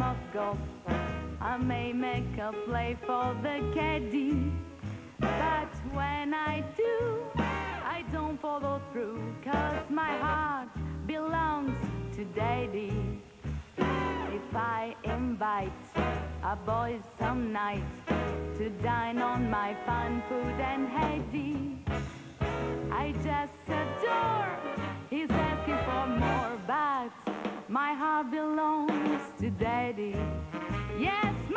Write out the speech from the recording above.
of golf. I may make a play for the caddy, but when I do, I don't follow through, 'cause my heart belongs to Daddy. If I invite a boy some night to dine on my fine food and Heidi, I just adore. He's asking for more, but my heart belongs to Daddy. Yes,